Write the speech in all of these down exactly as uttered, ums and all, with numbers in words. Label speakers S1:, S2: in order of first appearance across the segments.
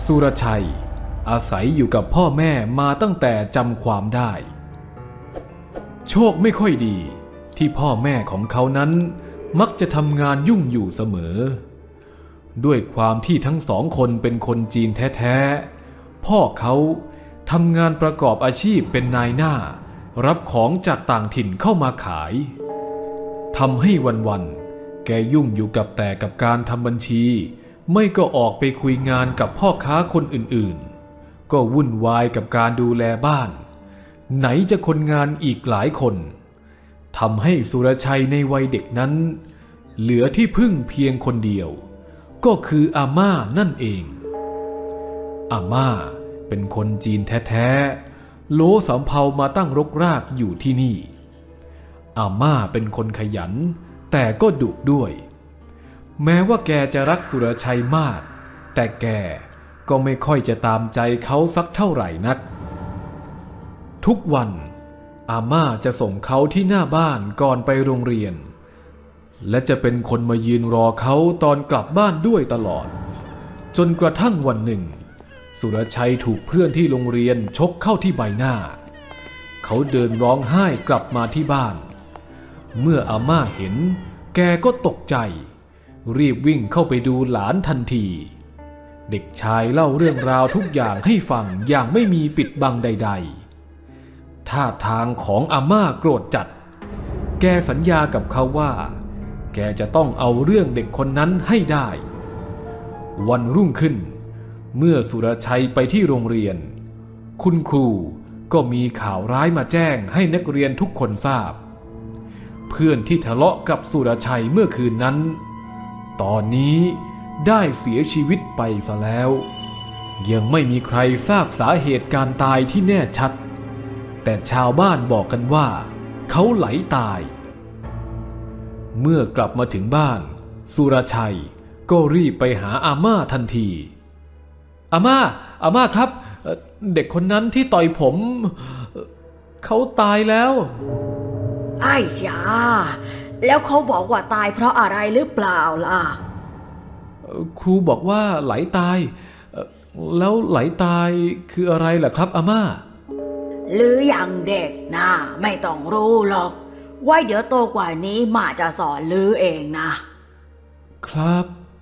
S1: สุรชัยอาศัยอยู่กับพ่อแม่มาตั้งแต่จำความได้โชคไม่ค่อยดีที่พ่อแม่ของเขานั้นมักจะทำงานยุ่งอยู่เสมอด้วยความที่ทั้งสองคนเป็นคนจีนแท้ๆพ่อเขาทำงานประกอบอาชีพเป็นนายหน้ารับของจากต่างถิ่นเข้ามาขายทำให้วันๆแกยุ่งอยู่กับแต่กับการทำบัญชีไม่ก็ออกไปคุยงานกับพ่อค้าคนอื่นๆก็วุ่นวายกับการดูแลบ้านไหนจะคนงานอีกหลายคนทำให้สุรชัยในวัยเด็กนั้นเหลือที่พึ่งเพียงคนเดียวก็คืออาม่านั่นเองอาม่าเป็นคนจีนแท้ๆโลสำเภามาตั้งรกรากอยู่ที่นี่อาม่าเป็นคนขยันแต่ก็ดุด้วยแม้ว่าแกจะรักสุรชัยมากแต่แกก็ไม่ค่อยจะตามใจเขาสักเท่าไหร่นักทุกวันอาม่าจะส่งเขาที่หน้าบ้านก่อนไปโรงเรียนและจะเป็นคนมายืนรอเขาตอนกลับบ้านด้วยตลอดจนกระทั่งวันหนึ่งสุรชัยถูกเพื่อนที่โรงเรียนชกเข้าที่ใบหน้าเขาเดินร้องไห้กลับมาที่บ้านเมื่ออาม่าเห็นแกก็ตกใจรีบวิ่งเข้าไปดูหลานทันทีเด็กชายเล่าเรื่องราวทุกอย่างให้ฟังอย่างไม่มีปิดบังใดๆท่าทางของอาม่าโกรธจัดแกสัญญากับเขาว่าแกจะต้องเอาเรื่องเด็กคนนั้นให้ได้วันรุ่งขึ้นเมื่อสุรชัยไปที่โรงเรียนคุณครูก็มีข่าวร้ายมาแจ้งให้นักเรียนทุกคนทราบเพื่อนที่ทะเลาะกับสุรชัยเมื่อคืนนั้นตอนนี้ได้เสียชีวิตไปซะแล้วยังไม่มีใครทราบสาเหตุการตายที่แน่ชัดแต่ชาวบ้านบอกกันว่าเขาไหลตายเมื่อกลับมาถึงบ้านสุรชัยก็รีบไปหาอาม่าทันทีอาม่าอาม่าครับเด็กคนนั้นที่ต่อยผมเขาตายแล้ว
S2: ไอ้ยาแล้วเขาบอกว่าตายเพราะอะไรหรือเปล่าล่ะ
S1: ครูบอกว่าไหลตายแล้วไหลตายคืออะไรล่ะครับอาม่า
S2: หรืออย่างเด็กนะไม่ต้องรู้หรอกไว้เดี๋ยวโตกว่านี้มาจะสอนลือเองนะครับ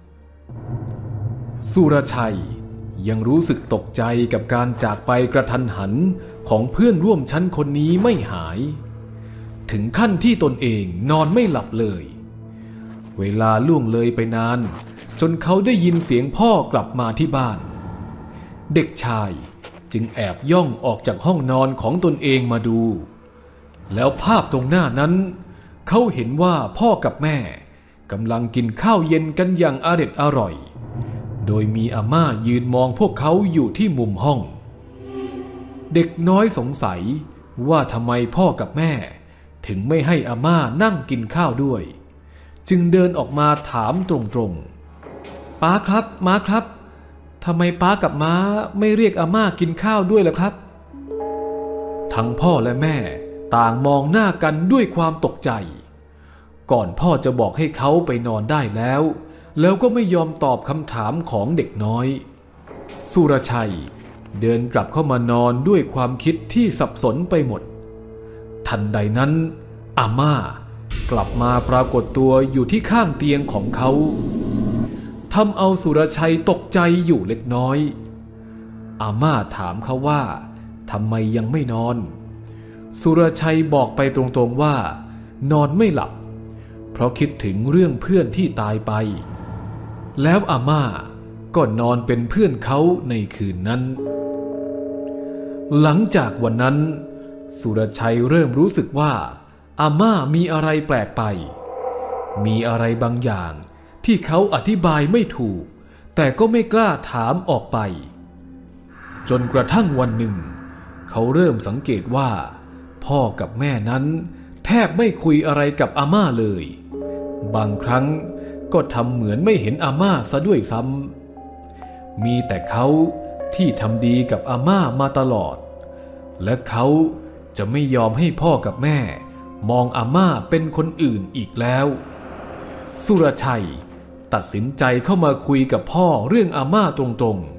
S1: สุรชัยยังรู้สึกตกใจกับการจากไปกระทันหันของเพื่อนร่วมชั้นคนนี้ไม่หายถึงขั้นที่ตนเองนอนไม่หลับเลยเวลาล่วงเลยไปนานจนเขาได้ยินเสียงพ่อกลับมาที่บ้านเด็กชายจึงแอบย่องออกจากห้องนอนของตนเองมาดูแล้วภาพตรงหน้านั้นเขาเห็นว่าพ่อกับแม่กำลังกินข้าวเย็นกันอย่างอร็ดอร่อยโดยมีอาม่ายืนมองพวกเขาอยู่ที่มุมห้องเด็กน้อยสงสัยว่าทำไมพ่อกับแม่ถึงไม่ให้อาม่านั่งกินข้าวด้วยจึงเดินออกมาถามตรงๆป้าครับม้าครับทำไมป้ากับม้าไม่เรียกอาม่ากินข้าวด้วยล่ะครับทั้งพ่อและแม่ต่างมองหน้ากันด้วยความตกใจก่อนพ่อจะบอกให้เขาไปนอนได้แล้วแล้วก็ไม่ยอมตอบคำถามของเด็กน้อยสุรชัยเดินกลับเข้ามานอนด้วยความคิดที่สับสนไปหมดทันใดนั้นอาม่ากลับมาปรากฏตัวอยู่ที่ข้างเตียงของเขาทำเอาสุรชัยตกใจอยู่เล็กน้อยอาม่าถามเขาว่าทำไมยังไม่นอนสุรชัยบอกไปตรงๆว่านอนไม่หลับเพราะคิดถึงเรื่องเพื่อนที่ตายไปแล้วอาม่าก็นอนเป็นเพื่อนเขาในคืนนั้นหลังจากวันนั้นสุรชัยเริ่มรู้สึกว่าอาม่ามีอะไรแปลกไปมีอะไรบางอย่างที่เขาอธิบายไม่ถูกแต่ก็ไม่กล้าถามออกไปจนกระทั่งวันหนึ่งเขาเริ่มสังเกตว่าพ่อกับแม่นั้นแทบไม่คุยอะไรกับอาม่าเลยบางครั้งก็ทำเหมือนไม่เห็นอาม่าซะด้วยซ้ำมีแต่เขาที่ทำดีกับอาม่ามาตลอดและเขาจะไม่ยอมให้พ่อกับแม่มองอาม่าเป็นคนอื่นอีกแล้วสุรชัยตัดสินใจเข้ามาคุยกับพ่อเรื่องอาม่าตรงๆ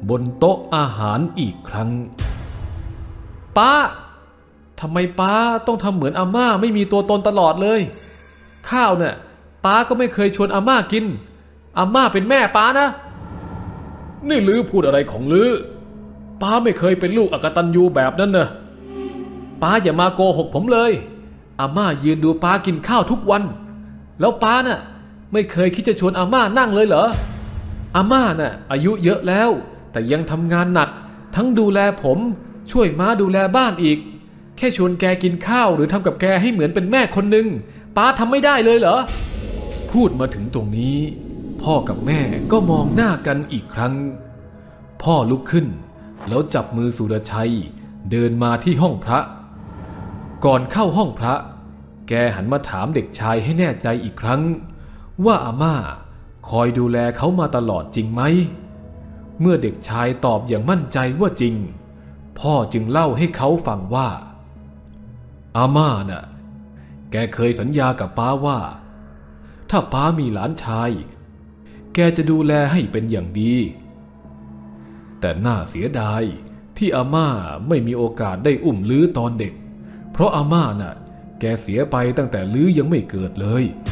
S1: บนโต๊ะอาหารอีกครั้งป้าทำไมป้าต้องทำเหมือนอาม่าไม่มีตัวตนตลอดเลยข้าวเนี่ยป้าก็ไม่เคยชวนอาม่ากินอาม่าเป็นแม่ป้านะนี่ลือพูดอะไรของลือป้าไม่เคยเป็นลูกอกตัญญูแบบนั้นนะป้าอย่ามาโกหกผมเลยอาม่ายืนดูป้ากินข้าวทุกวันแล้วป้าน่ะไม่เคยคิดจะชวนอาม่านั่งเลยเหรออาม่าน่ะอายุเยอะแล้วแต่ยังทำงานหนักทั้งดูแลผมช่วยม้าดูแลบ้านอีกแค่ชวนแกกินข้าวหรือทำกับแกให้เหมือนเป็นแม่คนหนึ่งป้าทำไม่ได้เลยเหรอพูดมาถึงตรงนี้พ่อกับแม่ก็มองหน้ากันอีกครั้งพ่อลุกขึ้นแล้วจับมือสุรชัยเดินมาที่ห้องพระก่อนเข้าห้องพระแกหันมาถามเด็กชายให้แน่ใจอีกครั้งว่าอาม่าคอยดูแลเขามาตลอดจริงไหมเมื่อเด็กชายตอบอย่างมั่นใจว่าจริงพ่อจึงเล่าให้เขาฟังว่าอาม่าน่ะแกเคยสัญญากับป้าว่าถ้าป้ามีหลานชายแกจะดูแลให้เป็นอย่างดีแต่น่าเสียดายที่อาม่าไม่มีโอกาสได้อุ้มลื้อตอนเด็กเพราะอาม่าน่ะแกเสียไปตั้งแต่ลื้อยังไม่เกิดเลย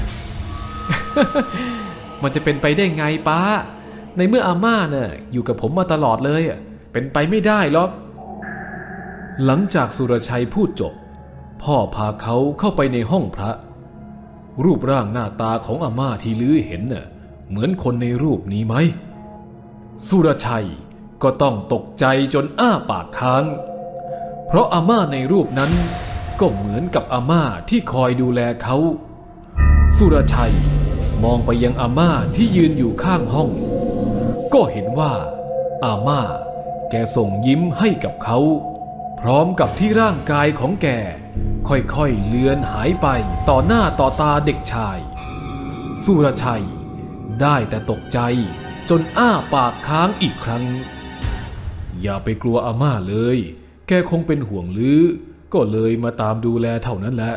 S1: มันจะเป็นไปได้ไงป้าในเมื่ออาม่าน่ะอยู่กับผมมาตลอดเลยอ่ะเป็นไปไม่ได้หรอกหลังจากสุรชัยพูดจบพ่อพาเขาเข้าไปในห้องพระรูปร่างหน้าตาของอาม่าที่ลื้อเห็นน่ะเหมือนคนในรูปนี้ไหมสุรชัยก็ต้องตกใจจนอ้าปากค้างเพราะอาม่าในรูปนั้นก็เหมือนกับอาม่าที่คอยดูแลเขาสุรชัยมองไปยังอาม่าที่ยืนอยู่ข้างห้องก็เห็นว่าอาม่าแกส่งยิ้มให้กับเขาพร้อมกับที่ร่างกายของแกค่อยๆเลือนหายไปต่อหน้าต่อตาเด็กชายสุรชัยได้แต่ตกใจจนอ้าปากค้างอีกครั้งอย่าไปกลัวอาม่าเลยแกคงเป็นห่วงลือก็เลยมาตามดูแลเท่านั้นแหละ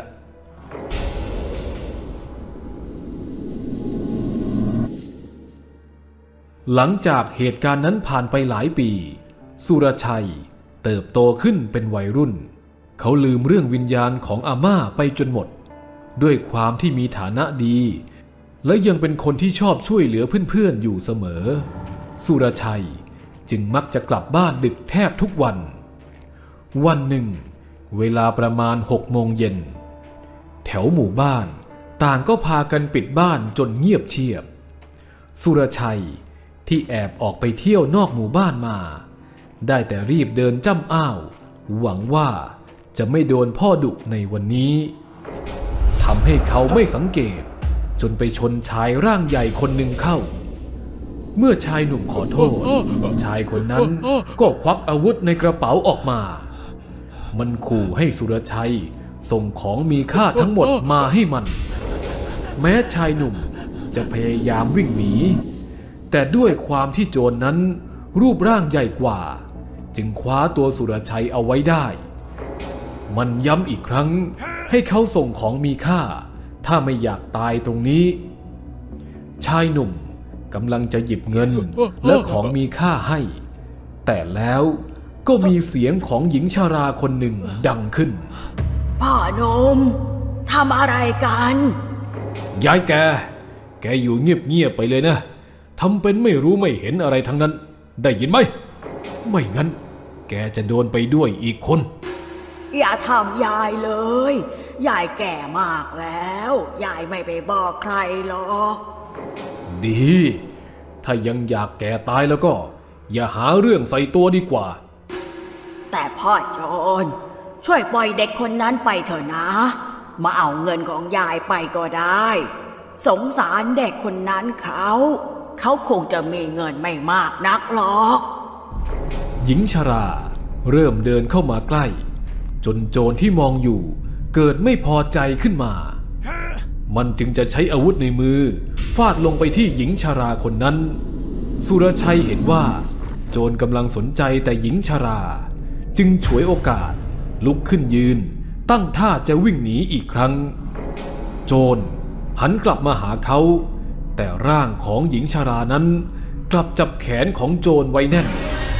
S1: หลังจากเหตุการณ์นั้นผ่านไปหลายปีสุรชัยเติบโตขึ้นเป็นวัยรุ่นเขาลืมเรื่องวิญญาณของอาม่าไปจนหมดด้วยความที่มีฐานะดีและยังเป็นคนที่ชอบช่วยเหลือเพื่อนๆอยู่เสมอสุรชัยจึงมักจะกลับบ้านดึกแทบทุกวันวันหนึ่งเวลาประมาณหกโมงเย็นแถวหมู่บ้านต่างก็พากันปิดบ้านจนเงียบเชียบสุรชัยที่แอบออกไปเที่ยวนอกหมู่บ้านมาได้แต่รีบเดินจ้ำอ้าวหวังว่าจะไม่โดนพ่อดุในวันนี้ทำให้เขาไม่สังเกตจนไปชนชายร่างใหญ่คนหนึ่งเข้าเมื่อชายหนุ่มขอโทษชายคนนั้นก็ควักอาวุธในกระเป๋าออกมามันขู่ให้สุรชัยส่งของมีค่าทั้งหมดมาให้มันแม้ชายหนุ่มจะพยายามวิ่งหนีแต่ด้วยความที่โจรนั้นรูปร่างใหญ่กว่าจึงคว้าตัวสุรชัยเอาไว้ได้มันย้ำอีกครั้งให้เขาส่งของมีค่าถ้าไม่อยากตายตรงนี้ชายหนุ่มกำลังจะหยิบเงินและของมีค่าให้แต่แล้วก็มีเสียงของหญิงชราคนหนึ่งดังขึ้น
S2: พ่อหนุ่มทำอะไรกัน
S1: ยายแกแกอยู่เงียบๆไปเลยนะทำเป็นไม่รู้ไม่เห็นอะไรทั้งนั้นได้ยินไหมไม่งั้นแกจะโดนไปด้วยอีกคน
S2: อย่าทำยายเลยยายแก่มากแล้วยายไม่ไปบอกใครหรอก
S1: ดีถ้ายังอยากแก่ตายแล้วก็อย่าหาเรื่องใส่ตัวดีกว่า
S2: แต่พ่อโจรช่วยปล่อยเด็กคนนั้นไปเถอะนะมาเอาเงินของยายไปก็ได้สงสารเด็กคนนั้นเขาเขาคงจะมีเงินไม่มากนักหรอก
S1: หญิงชราเริ่มเดินเข้ามาใกล้จนโจรที่มองอยู่เกิดไม่พอใจขึ้นมามันจึงจะใช้อาวุธในมือฟาดลงไปที่หญิงชราคนนั้นสุรชัยเห็นว่าโจรกำลังสนใจแต่หญิงชราจึงฉวยโอกาสลุกขึ้นยืนตั้งท่าจะวิ่งหนีอีกครั้งโจรหันกลับมาหาเขาแต่ร่างของหญิงชรานั้นกลับจับแขนของโจรไว้แน่น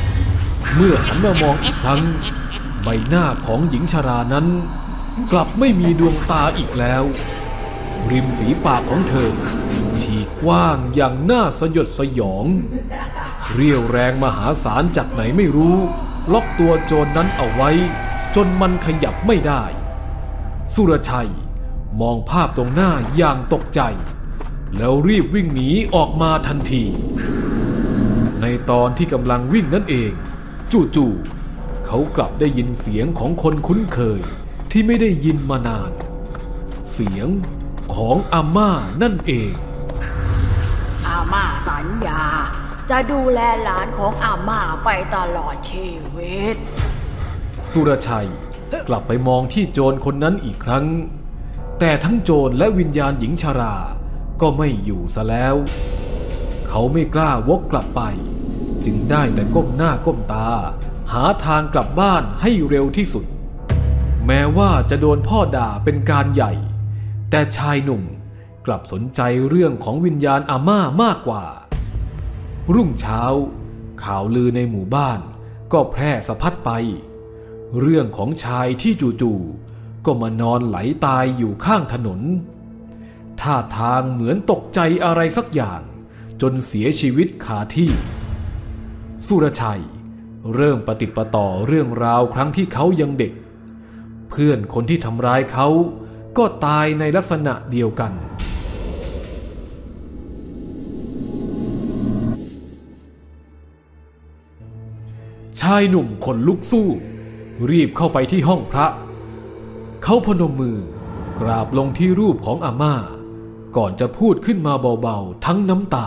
S1: เมื่อหันมามองอีกครั้งใบหน้าของหญิงชรานั้นกลับไม่มีดวงตาอีกแล้วริมฝีปากของเธอฉีกกว้างอย่างน่าสยดสยองเรี่ยวแรงมหาศาลจากไหนไม่รู้ล็อกตัวโจรนั้นเอาไว้จนมันขยับไม่ได้สุรชัยมองภาพตรงหน้าอย่างตกใจแล้วรีบวิ่งหนีออกมาทันทีในตอนที่กำลังวิ่งนั่นเองจู่ๆเขากลับได้ยินเสียงของคนคุ้นเคยที่ไม่ได้ยินมานานเสียงของอาม่านั่นเอง
S2: อาม่าสัญญาจะดูแลหลานของอาม่าไปตลอดชีวิต
S1: สุรชัยกลับไปมองที่โจรคนนั้นอีกครั้งแต่ทั้งโจรและวิญญาณหญิงชราก็ไม่อยู่ซะแล้วเขาไม่กล้าวกกลับไปจึงได้แต่ก้มหน้าก้มตาหาทางกลับบ้านให้เร็วที่สุดแม้ว่าจะโดนพ่อด่าเป็นการใหญ่แต่ชายหนุ่มกลับสนใจเรื่องของวิญญาณอาม่ามากกว่ารุ่งเช้าข่าวลือในหมู่บ้านก็แพร่สะพัดไปเรื่องของชายที่จู่ๆก็มานอนไหลตายอยู่ข้างถนนท่าทางเหมือนตกใจอะไรสักอย่างจนเสียชีวิตคาที่สุรชัยเริ่มปฏิปต่อเรื่องราวครั้งที่เขายังเด็กเพื่อนคนที่ทำร้ายเขาก็ตายในลักษณะเดียวกันชายหนุ่มขนลุกสู้รีบเข้าไปที่ห้องพระเขาพนมมือกราบลงที่รูปของอาม่าก่อนจะพูดขึ้นมาเบาๆทั้งน้ำตา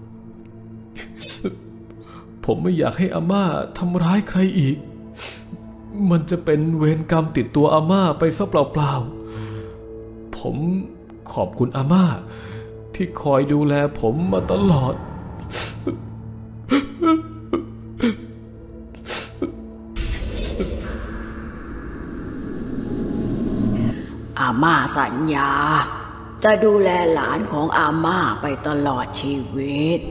S1: ผมไม่อยากให้อาม่าทำร้ายใครอีกมันจะเป็นเวรกรรมติดตัวอาม่าไปซะเปล่าๆผมขอบคุณอาม่าที่คอยดูแลผมมาตลอด
S2: อาม่าสัญญาจะดูแลหลานของอาม่าไปตลอดชีวิต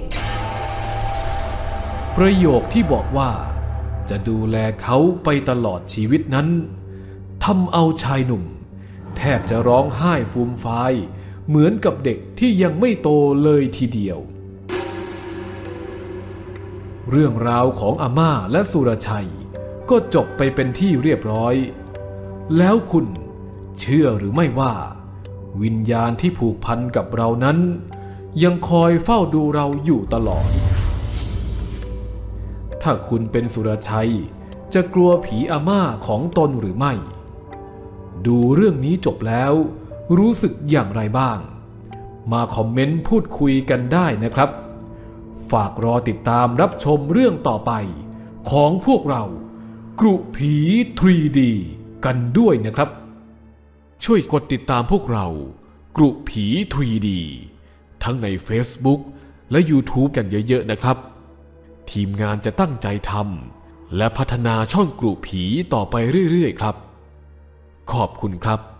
S1: ประโยคที่บอกว่าจะดูแลเขาไปตลอดชีวิตนั้นทำเอาชายหนุ่มแทบจะร้องไห้ฟูมฟายเหมือนกับเด็กที่ยังไม่โตเลยทีเดียวเรื่องราวของอาม่าและสุรชัยก็จบไปเป็นที่เรียบร้อยแล้วคุณเชื่อหรือไม่ว่าวิญญาณที่ผูกพันกับเรานั้นยังคอยเฝ้าดูเราอยู่ตลอดถ้าคุณเป็นสุรชัยจะกลัวผีอาม่าของตนหรือไม่ดูเรื่องนี้จบแล้วรู้สึกอย่างไรบ้างมาคอมเมนต์พูดคุยกันได้นะครับฝากรอติดตามรับชมเรื่องต่อไปของพวกเรากรุผี ทรี ดี กันด้วยนะครับช่วยกดติดตามพวกเรากรุผี ทรี ดี ทั้งใน Facebook และ YouTube กันเยอะๆนะครับทีมงานจะตั้งใจทำและพัฒนาช่องกรุผีต่อไปเรื่อยๆครับขอบคุณครับ